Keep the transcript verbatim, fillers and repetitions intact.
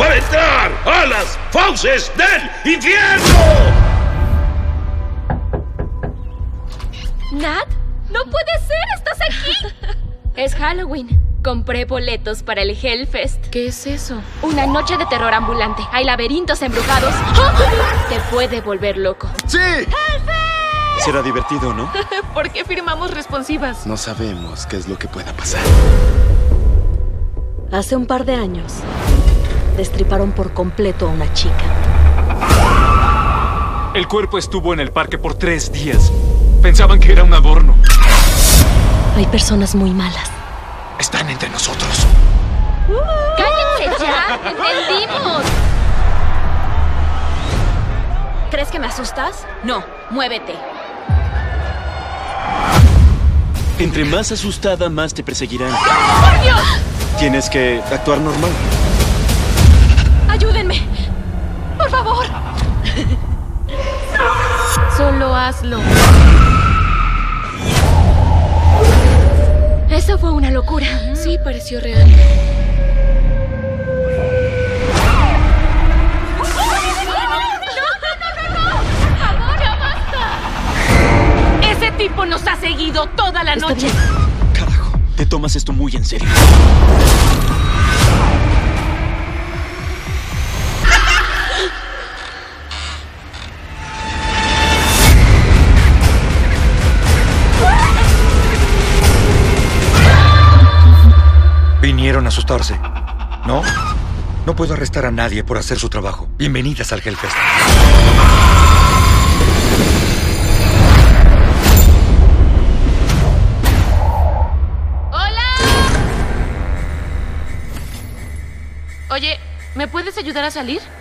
¡Déjame entrar a las fauces del infierno! ¿Nat? ¡No puede ser! ¡Estás aquí! Es Halloween. Compré boletos para el Hellfest. ¿Qué es eso? Una noche de terror ambulante. Hay laberintos embrujados. ¡Oh! Te puede volver loco. ¡Sí! ¡Hellfest! Será divertido, ¿no? ¿Por qué firmamos responsivas? No sabemos qué es lo que pueda pasar. Hace un par de años, destriparon por completo a una chica. El cuerpo estuvo en el parque por tres días. Pensaban que era un adorno. Hay personas muy malas. Están entre nosotros. ¡Cállense ya! ¡Entendimos! ¿Crees que me asustas? No, muévete. Entre más asustada, más te perseguirán. ¡Por Dios! Tienes que actuar normal. ¡Ayúdenme! ¡Por favor! Solo hazlo. Eso fue una locura. Sí, pareció real. Ese tipo nos ha seguido toda la Está noche. bien. Carajo, te tomas esto muy en serio. Vinieron a asustarse. ¿No? No puedo arrestar a nadie por hacer su trabajo. Bienvenidas al Hellfest. ¡Hola! Oye, ¿me puedes ayudar a salir?